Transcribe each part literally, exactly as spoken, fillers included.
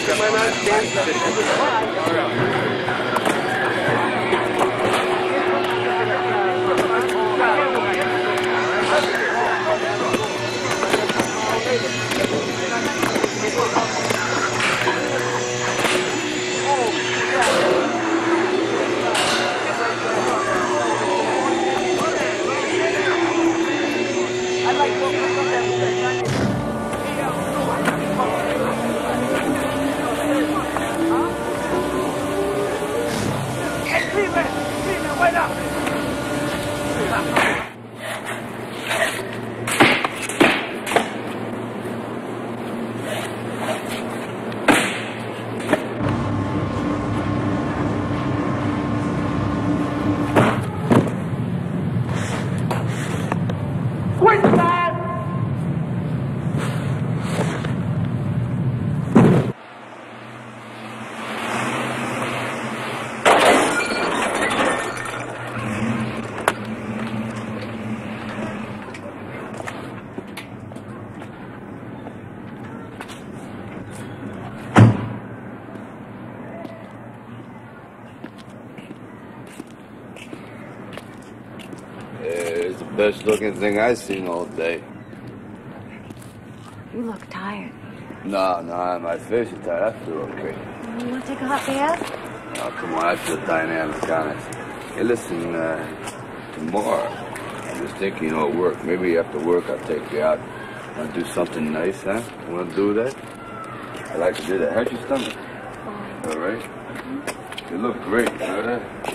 Best looking thing I've seen all day. You look tired. No, no, my face is tired. I feel okay. You want to take a hot bath? Oh, come on, I feel dynamic, honest. Hey, listen, uh, tomorrow, I'm just thinking, you know, work. Maybe after work I'll take you out. Want to do something nice, huh? You want to do that? I like to do that. How's your stomach? All right? Mm-hmm. You look great, you know that?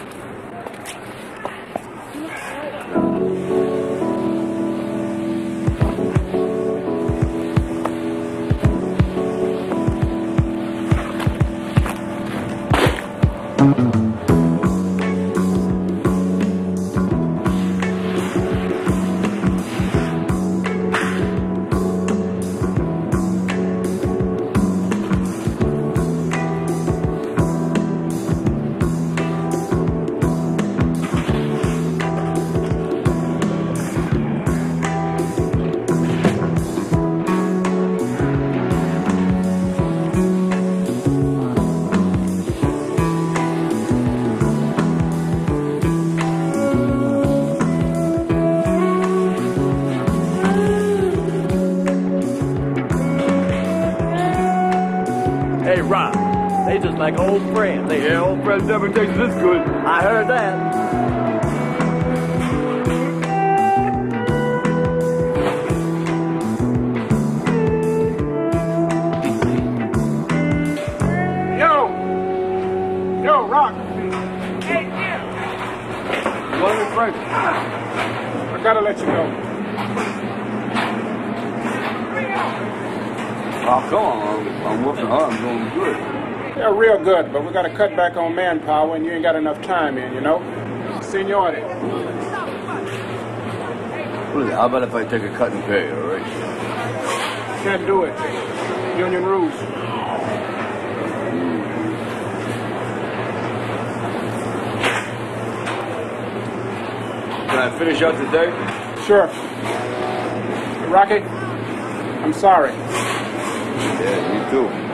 Like old friends. They, yeah, old friends never taste this good. I heard that. Yo! Yo, Rock! Hey, Jim! One of Frank. I gotta let you go. Oh, come on. I'm, I'm working hard. I'm doing good. Yeah, real good, but we got to cut back on manpower, and you ain't got enough time in, you know? Seniority. What is it? How about if I take a cut and pay, all right? Can't do it. Union rules. Can I finish out today? Sure. Rocky, I'm sorry. Yeah, you too.